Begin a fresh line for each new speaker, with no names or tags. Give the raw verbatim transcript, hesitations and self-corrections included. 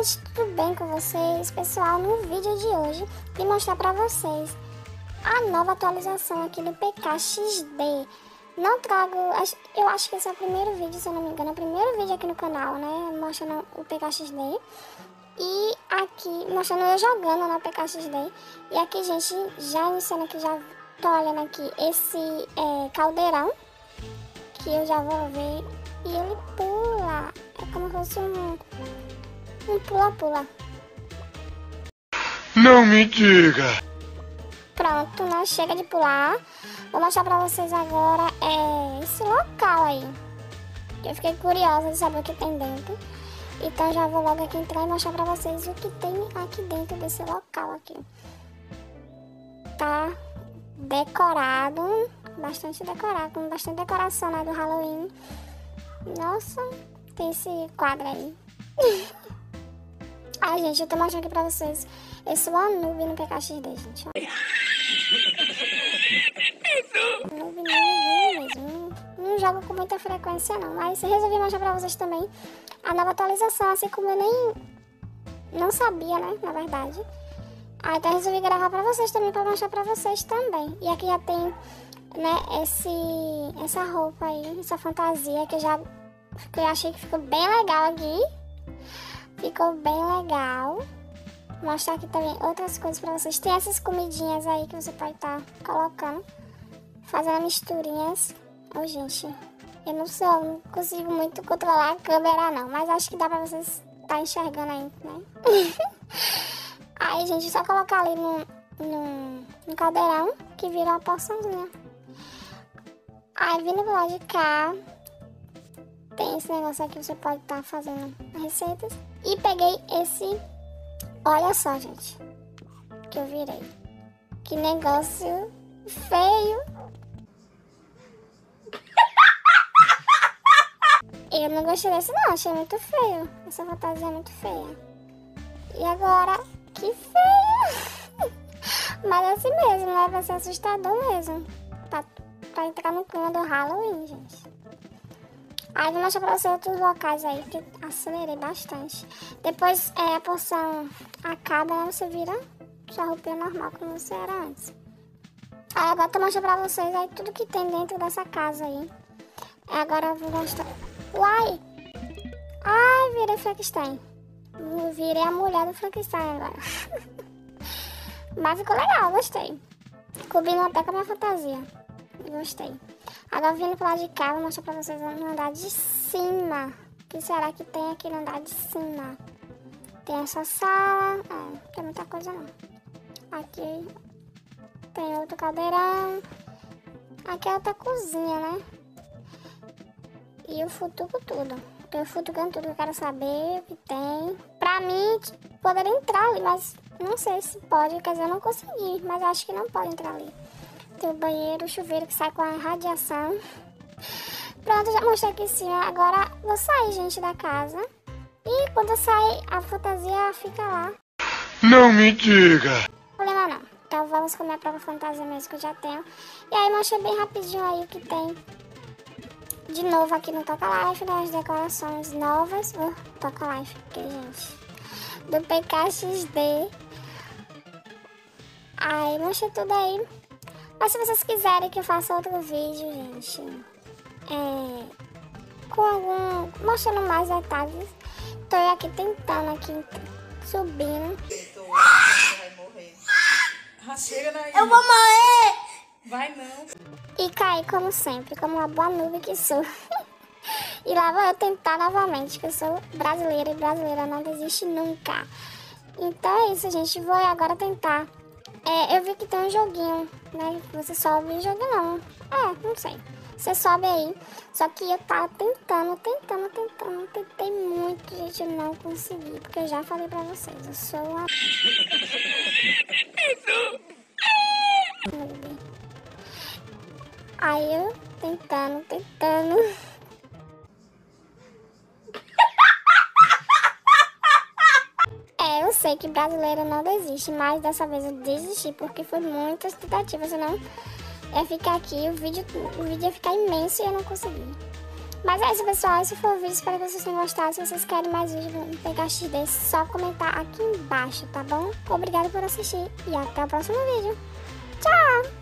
gente, tudo bem com vocês? Pessoal, no vídeo de hoje vim mostrar pra vocês a nova atualização aqui do P K X D. Não trago, eu acho que esse é o primeiro vídeo, se eu não me engano, é o primeiro vídeo aqui no canal, né, mostrando o P K X D. E aqui, mostrando eu jogando no P K X D. E aqui, gente, já iniciando aqui, já tô olhando aqui esse é, caldeirão, que eu já vou ver, e ele pula, é como se fosse um... Um pula-pula.
Não me diga!
Pronto, né? Chega de pular. Vou mostrar pra vocês agora é, esse local aí. Eu fiquei curiosa de saber o que tem dentro. Então já vou logo aqui entrar e mostrar pra vocês o que tem aqui dentro desse local aqui. Tá decorado. Bastante decorado. Com bastante decoração, né, do Halloween. Nossa, tem esse quadro aí. Ai, gente, eu tô mostrando aqui pra vocês. Eu sou uma noob no P K X D, gente. Noob, noob mesmo. Não, não jogo com muita frequência, não. Mas resolvi mostrar pra vocês também a nova atualização, assim como eu nem... Não sabia, né, na verdade. Aí, então resolvi gravar pra vocês também, pra mostrar pra vocês também. E aqui já tem, né, esse... Essa roupa aí, essa fantasia que eu já... Que eu achei que ficou bem legal aqui. Ficou bem legal. Vou mostrar aqui também outras coisas pra vocês. Tem essas comidinhas aí que você pode estar tá colocando. Fazendo misturinhas. Ô, gente, eu não sou, não consigo muito controlar a câmera não. Mas acho que dá pra vocês estar tá enxergando aí, né? Aí, gente, só colocar ali no, no, no caldeirão que vira uma porçãozinha. Aí, vindo pro lado de cá, tem esse negócio aqui que você pode estar tá fazendo receitas. E peguei esse... Olha só, gente. Que eu virei. Que negócio feio. Eu não gostei desse não. Achei muito feio. Essa fantasia é muito feia. E agora... Que feio. Mas é assim mesmo, né? Vai ser assustador mesmo. Pra, pra entrar no clima do Halloween, gente. Aí vou mostrar pra vocês outros locais aí, que acelerei bastante. Depois é, a porção acaba, né, você vira sua roupinha normal, como você era antes. Aí agora eu tô mostrando pra vocês aí tudo que tem dentro dessa casa aí. Agora eu vou mostrar... Uai! Ai, virei Frankenstein. Virei a mulher do Frankenstein agora. Mas ficou legal, gostei. Combinou até com a minha fantasia. Gostei. Agora vindo pro lado de cá, vou mostrar pra vocês no andar de cima. O que será que tem aqui no andar de cima? Tem essa sala. É, não tem muita coisa não. Aqui tem outro caldeirão. Aqui é outra cozinha, né? E eu futuco tudo. Eu futucando tudo que eu quero saber o que tem. Pra mim, poderia entrar ali, mas não sei se pode. Quer dizer, eu não consegui, mas acho que não pode entrar ali. Tem o banheiro, o chuveiro que sai com a radiação. Pronto, já mostrei aqui em cima. Agora vou sair, gente, da casa. E quando eu sair, a fantasia fica lá.
Não me diga!
Não tem problema não. Então vamos com a minha própria fantasia mesmo que eu já tenho. E aí mostrei bem rapidinho aí o que tem. De novo aqui no Toca Life, né? As decorações novas. Oh, Toca Life aqui, gente. Do P K X D. Aí mostrei tudo aí. Mas se vocês quiserem que eu faça outro vídeo, gente, é, com algum, mostrando mais detalhes, tô aqui tentando, aqui, subindo.
Eu vou morrer!
Vai não.
E caí como sempre, como uma boa noob que sou. E lá vou eu tentar novamente, que eu sou brasileira e brasileira não desiste nunca. Então é isso, gente, vou agora tentar. É, eu vi que tem um joguinho, né? Você sobe o jogo não. É, não sei. Você sobe aí. Só que eu tava tentando, tentando, tentando. Tentei muito, gente. Eu não consegui. Porque eu já falei pra vocês. Eu sou uma... Aí eu tentando, tentando. É, eu sei que brasileiro não desiste, mas dessa vez eu desisti porque foi muitas tentativas, senão ia ficar aqui, o vídeo, o vídeo ia ficar imenso e eu não consegui. Mas é isso, pessoal. Esse foi o vídeo. Espero que vocês tenham gostado. Se vocês querem mais vídeos do P K X D, só comentar aqui embaixo, tá bom? Obrigada por assistir e até o próximo vídeo. Tchau!